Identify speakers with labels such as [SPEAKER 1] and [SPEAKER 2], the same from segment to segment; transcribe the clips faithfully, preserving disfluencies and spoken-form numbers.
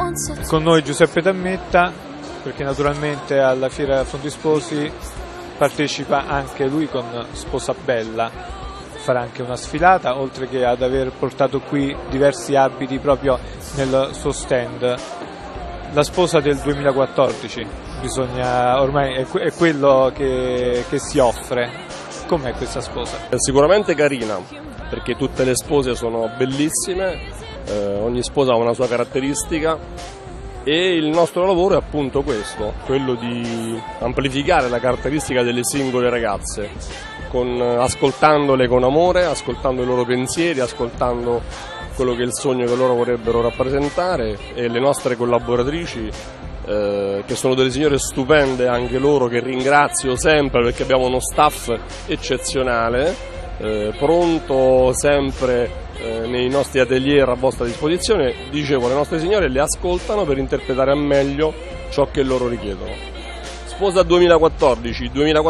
[SPEAKER 1] Con noi Giuseppe Dammetta, perché naturalmente alla Fiera Fondi Sposi partecipa anche lui con Sposa Bella. Farà anche una sfilata, oltre che ad aver portato qui diversi abiti proprio nel suo stand. La sposa del duemilaquattordici, bisogna, ormai è, è quello che, che si offre. Com'è questa sposa?
[SPEAKER 2] È sicuramente carina, perché tutte le spose sono bellissime, eh, ogni sposa ha una sua caratteristica e il nostro lavoro è appunto questo, quello di amplificare la caratteristica delle singole ragazze, con, ascoltandole con amore, ascoltando i loro pensieri, ascoltando quello che è il sogno che loro vorrebbero rappresentare, e le nostre collaboratrici eh, che sono delle signore stupende anche loro, che ringrazio sempre perché abbiamo uno staff eccezionale, eh, pronto sempre eh, nei nostri atelier a vostra disposizione. Dicevo, le nostre signore le ascoltano per interpretare al meglio ciò che loro richiedono. Sposa duemilaquattordici,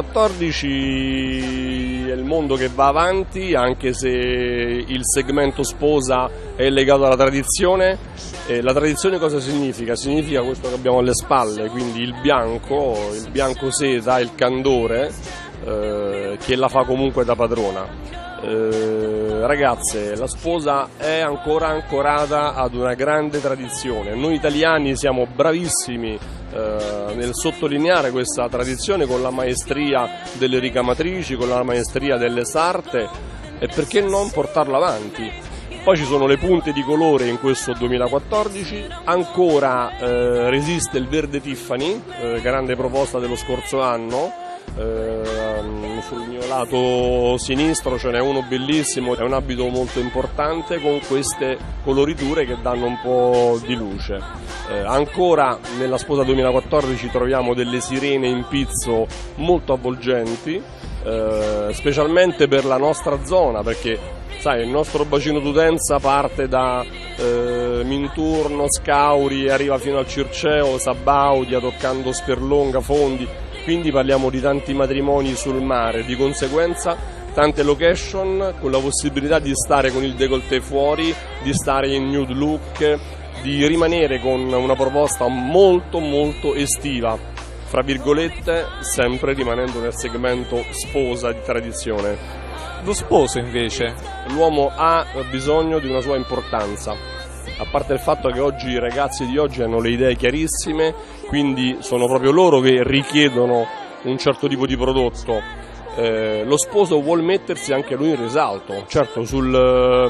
[SPEAKER 2] duemilaquattordici è il mondo che va avanti, anche se il segmento sposa è legato alla tradizione. E la tradizione cosa significa? Significa questo che abbiamo alle spalle, quindi il bianco, il bianco seta, il candore, eh, che la fa comunque da padrona. Eh, ragazze, la sposa è ancora ancorata ad una grande tradizione. Noi italiani siamo bravissimi eh, nel sottolineare questa tradizione con la maestria delle ricamatrici, con la maestria delle sarte, e perché non portarla avanti? Poi ci sono le punte di colore in questo duemilaquattordici, ancora eh, resiste il verde Tiffany, eh, grande proposta dello scorso anno. Uh, sul mio lato sinistro ce n'è uno bellissimo, è un abito molto importante con queste coloriture che danno un po' di luce. Uh, ancora nella sposa duemilaquattordici troviamo delle sirene in pizzo molto avvolgenti, uh, specialmente per la nostra zona, perché sai, il nostro bacino d'utenza parte da uh, Minturno, Scauri, arriva fino al Circeo, Sabaudia, toccando Sperlonga, Fondi. Quindi parliamo di tanti matrimoni sul mare, di conseguenza tante location con la possibilità di stare con il décolleté fuori, di stare in nude look, di rimanere con una proposta molto molto estiva, fra virgolette, sempre rimanendo nel segmento sposa di tradizione.
[SPEAKER 1] Lo sposo invece?
[SPEAKER 2] L'uomo ha bisogno di una sua importanza. A parte il fatto che oggi i ragazzi di oggi hanno le idee chiarissime, quindi sono proprio loro che richiedono un certo tipo di prodotto. Eh, lo sposo vuol mettersi anche lui in risalto, certo sul,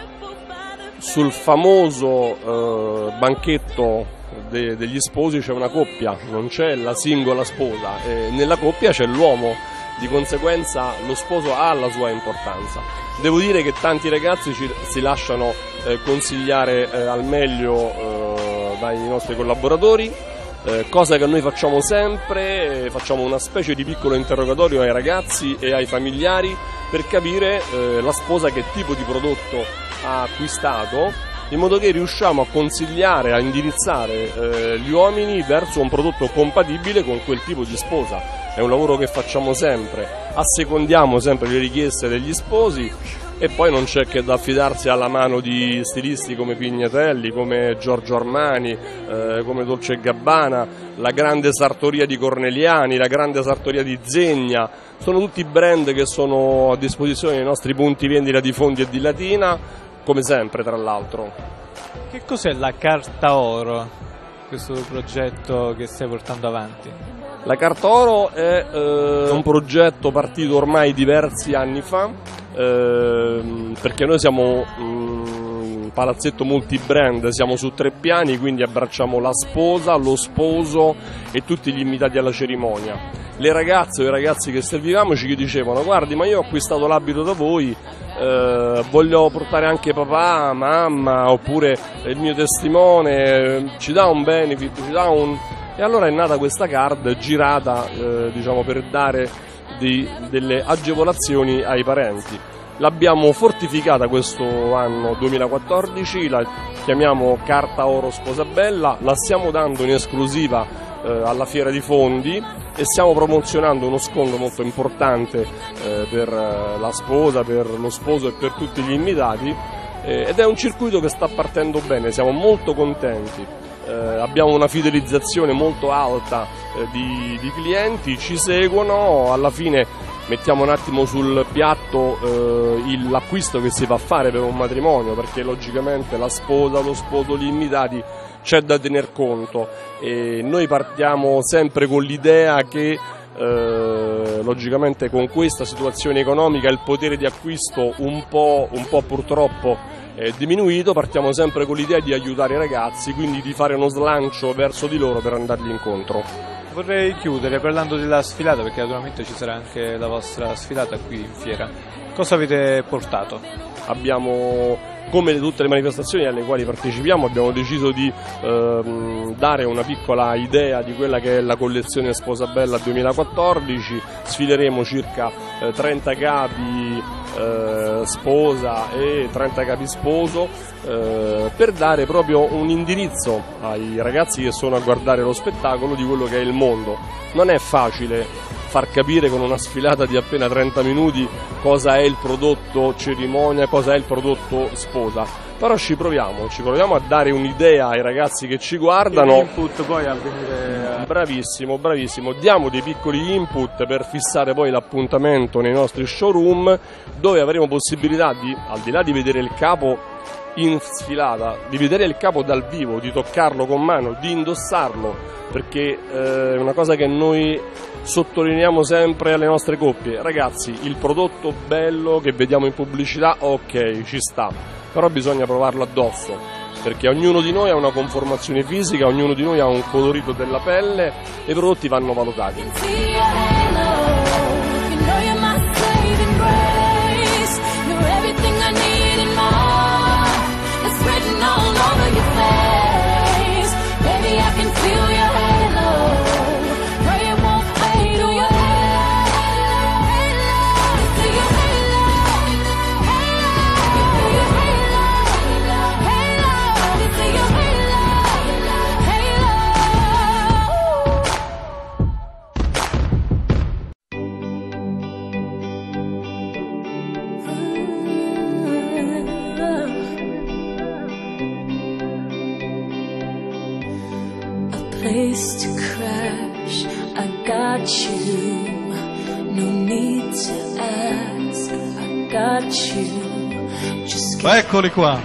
[SPEAKER 2] sul famoso eh, banchetto de, degli sposi c'è una coppia, non c'è la singola sposa, eh, nella coppia c'è l'uomo, di conseguenza lo sposo ha la sua importanza. Devo dire che tanti ragazzi ci, si lasciano eh, consigliare eh, al meglio eh, dai nostri collaboratori, eh, cosa che noi facciamo sempre, eh, facciamo una specie di piccolo interrogatorio ai ragazzi e ai familiari per capire eh, la sposa che tipo di prodotto ha acquistato, in modo che riusciamo a consigliare, a indirizzare eh, gli uomini verso un prodotto compatibile con quel tipo di sposa. È un lavoro che facciamo sempre, assecondiamo sempre le richieste degli sposi e poi non c'è che da affidarsi alla mano di stilisti come Pignatelli, come Giorgio Armani, eh, come Dolce e Gabbana, la grande sartoria di Corneliani, la grande sartoria di Zegna. Sono tutti brand che sono a disposizione dei nostri punti vendita di Fondi e di Latina, come sempre tra l'altro.
[SPEAKER 1] Che cos'è la Carta Oro, questo progetto che stai portando avanti?
[SPEAKER 2] La Carta Oro è eh, un progetto partito ormai diversi anni fa, eh, perché noi siamo un palazzetto multibrand, siamo su tre piani, quindi abbracciamo la sposa, lo sposo e tutti gli invitati alla cerimonia. Le ragazze o i ragazzi che servivamo ci dicevano: guardi, ma io ho acquistato l'abito da voi, eh, voglio portare anche papà, mamma, oppure il mio testimone, ci dà un benefit, ci dà un... E allora è nata questa card girata eh, diciamo, per dare di, delle agevolazioni ai parenti. L'abbiamo fortificata questo anno duemilaquattordici, la chiamiamo Carta Oro Sposa Bella, la stiamo dando in esclusiva eh, alla Fiera di Fondi e stiamo promozionando uno sconto molto importante eh, per la sposa, per lo sposo e per tutti gli invitati, eh, ed è un circuito che sta partendo bene, siamo molto contenti. eh, abbiamo una fidelizzazione molto alta eh, di, di clienti, ci seguono, alla fine mettiamo un attimo sul piatto eh, l'acquisto che si va a fare per un matrimonio, perché logicamente la sposa, lo sposo, gli invitati c'è da tener conto, e noi partiamo sempre con l'idea che eh, logicamente con questa situazione economica il potere di acquisto un po', un po' purtroppo è diminuito, partiamo sempre con l'idea di aiutare i ragazzi, quindi di fare uno slancio verso di loro per andargli incontro.
[SPEAKER 1] Vorrei chiudere parlando della sfilata, perché naturalmente ci sarà anche la vostra sfilata qui in fiera. Cosa avete portato?
[SPEAKER 2] Abbiamo, come tutte le manifestazioni alle quali partecipiamo, abbiamo deciso di ehm, dare una piccola idea di quella che è la collezione Sposabella duemilaquattordici. Sfileremo circa eh, trenta capi eh, sposa e trenta capi sposo eh, per dare proprio un indirizzo ai ragazzi che sono a guardare lo spettacolo di quello che è il mondo. Non è facile far capire con una sfilata di appena trenta minuti cosa è il prodotto cerimonia, cosa è il prodotto sposa, però ci proviamo, ci proviamo a dare un'idea ai ragazzi che ci guardano.
[SPEAKER 1] Input poi a venire...
[SPEAKER 2] Bravissimo, bravissimo, diamo dei piccoli input per fissare poi l'appuntamento nei nostri showroom, dove avremo possibilità di, al di là di vedere il capo in sfilata, di vedere il capo dal vivo, di toccarlo con mano, di indossarlo, perché eh, è una cosa che noi sottolineiamo sempre alle nostre coppie: ragazzi, il prodotto bello che vediamo in pubblicità, ok, ci sta, però bisogna provarlo addosso, perché ognuno di noi ha una conformazione fisica, ognuno di noi ha un colorito della pelle e i prodotti vanno valutati.
[SPEAKER 3] Place to crash, I got you, no need to ask, I got you, just
[SPEAKER 4] Ma eccoli qua.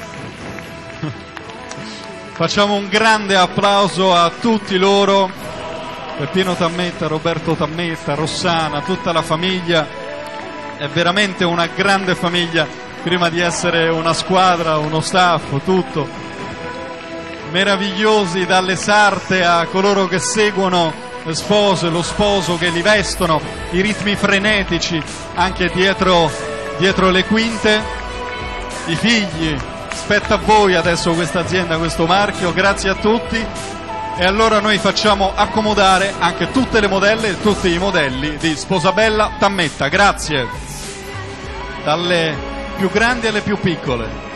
[SPEAKER 4] Facciamo un grande applauso a tutti loro, Peppino Tammetta, Roberto Tammetta, Rossana, tutta la famiglia. È veramente una grande famiglia, prima di essere una squadra, uno staff, tutto. Meravigliosi, dalle sarte a coloro che seguono le spose, lo sposo, che li vestono, i ritmi frenetici anche dietro, dietro le quinte, i figli. Spetta a voi adesso questa azienda, questo marchio. Grazie a tutti, e allora noi facciamo accomodare anche tutte le modelle e tutti i modelli di Sposabella Tammetta. Grazie, dalle più grandi alle più piccole.